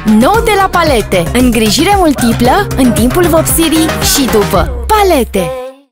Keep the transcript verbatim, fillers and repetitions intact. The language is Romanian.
Nou de la Palete. Îngrijire multiplă în timpul vopsirii și după. Palete.